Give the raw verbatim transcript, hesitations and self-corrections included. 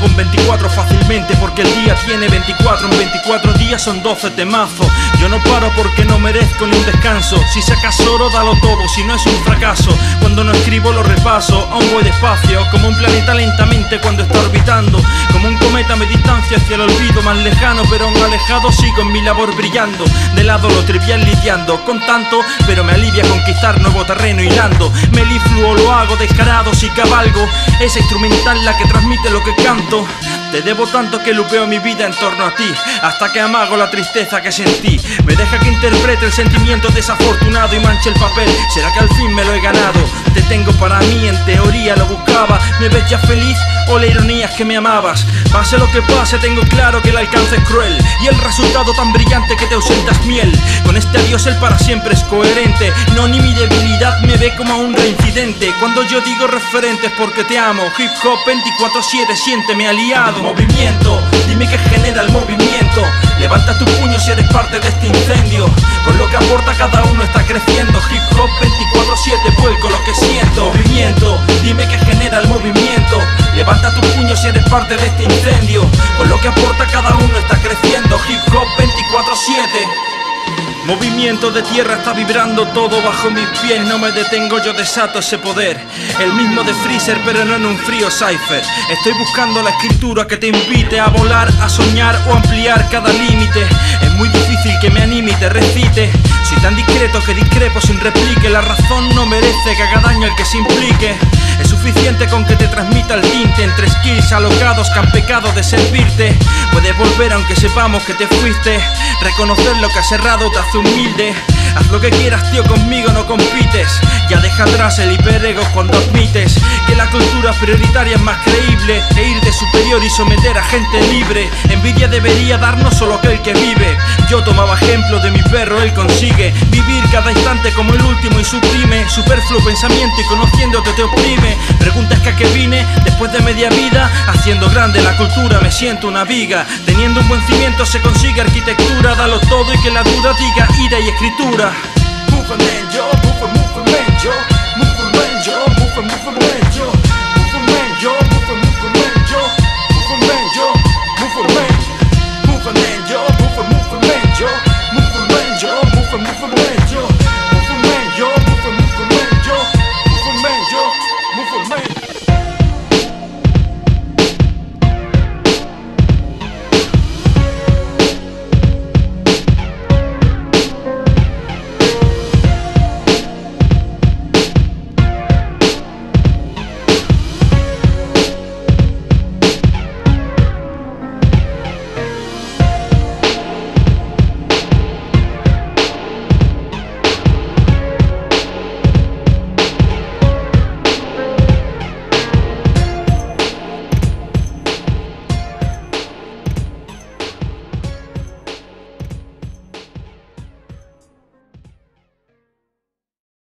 hago en veinticuatro fácilmente, porque el día tiene veinticuatro, en veinticuatro días son doce temazos. Yo no paro porque no merezco ni un descanso. Si sacas oro, dalo todo, si no es un fracaso. Cuando no escribo lo repaso, aún voy despacio, como un planeta lentamente cuando está orbitando. Como un cometa me distancia hacia el olvido más lejano, pero aún alejado sigo en mi labor brillando. De lado lo trivial lidiando con tanto, pero me alivia conquistar nuevo terreno hilando. Melifluo lo hago descarado si cabalgo, esa instrumental la que transmite lo que canto. Te debo tanto que lupeo mi vida en torno a ti, hasta que amago la tristeza que sentí. Me deja que interprete el sentimiento desafortunado y manche el papel. ¿Será que al fin me lo he ganado? Te tengo para mí, en teoría lo buscaba. ¿Me ves ya feliz o la ironía es que me amabas? Pase lo que pase, tengo claro que el alcance es cruel y el resultado tan brillante que te ausentas miel. Con este adiós el para siempre es coherente, no ni mi debilidad me ve como un reincidente. Cuando yo digo referentes porque te amo, hip hop veinticuatro siete, siénteme aliado. Movimiento, dime qué genera el movimiento. Levanta tu puño si eres parte de este incendio. Con lo que aporta cada uno está creciendo. Hip hop veinticuatro siete, vuelco lo que siento. Movimiento, dime qué genera el movimiento. Levanta tu puño si eres parte de este incendio. Con lo que aporta cada uno está creciendo. Hip hop veinticuatro siete. Movimiento de tierra, está vibrando todo bajo mis pies. No me detengo, yo desato ese poder. El mismo de Freezer, pero no en un frío cipher. Estoy buscando la escritura que te invite a volar, a soñar o ampliar cada límite. Es muy difícil que me anime y te recite. Soy tan discreto que discrepo sin replique. La razón no merece que haga daño el que se implique. Es suficiente con que te transmita el tinte entre skills alocados que han pecado de servirte. Puedes volver aunque sepamos que te fuiste. Reconocer lo que has errado te hace humilde. Haz lo que quieras, tío, conmigo no compites. Ya deja atrás el hiperego cuando admites que la cultura prioritaria es más creíble, e ir de superior y someter a gente libre. Envidia debería darnos solo aquel que vive. Yo tomaba ejemplo de mi perro, él consigue vivir cada instante como el último y suprime superfluo pensamiento y conociéndote te oprime. Preguntas que a qué vine después de media vida. Haciendo grande la cultura me siento una viga. Teniendo un buen cimiento se consigue arquitectura. Dalo todo y que la duda diga ira y escritura. Movement yo, movement, movement yo.